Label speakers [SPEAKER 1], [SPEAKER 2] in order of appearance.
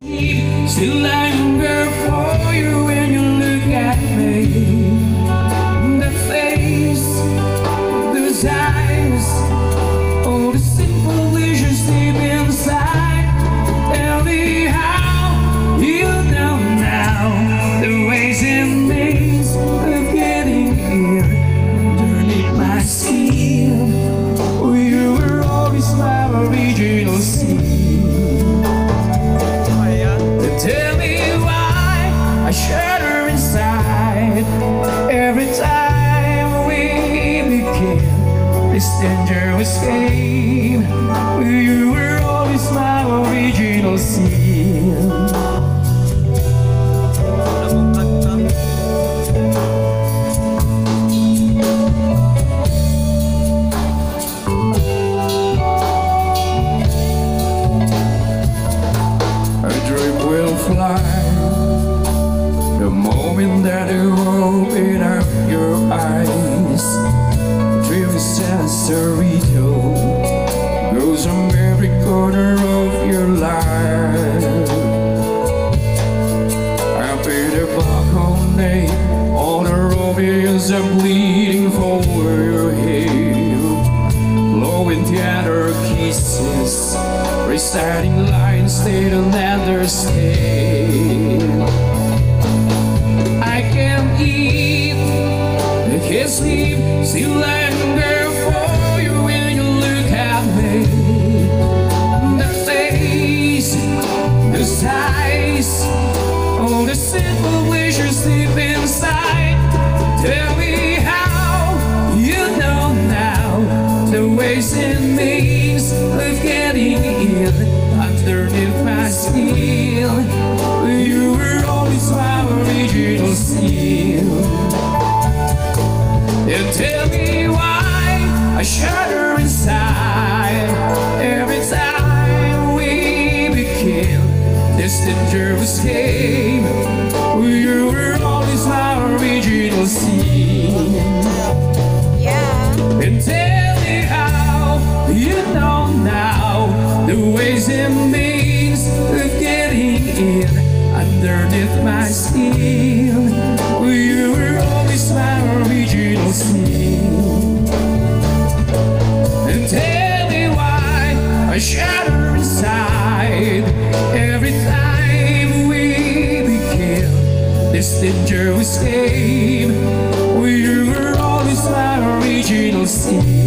[SPEAKER 1] Still I hunger for you when you look at me. That face, those eyes, all the simple visions deep inside. Tell me how you know now the ways and means of getting here underneath my skin. You were always my original sin. Tell me why I shudder inside every time we begin this dangerous game. You were always my original sin. Fly the moment that you open up your eyes. Dream is as a ritual goes from every corner of your life. I paid a buck all day, all the Romeos are bleeding for your head, blowing theater kisses, reciting lines they don't understand. I can't eat, I can't sleep, still I hunger for you when you look at me. The face, the size, all the simple wishes deep inside. Tell me how you know now the ways and means of getting in underneath my skin. You were always my original sin. And tell me why I shudder inside every time we begin this dangerous game. You were always my original sin. And tell me how you know now the ways and means of getting in underneath my skin. You were always my original sin. And tell me why I shudder inside every time we begin this dangerous game. You were always my original sin.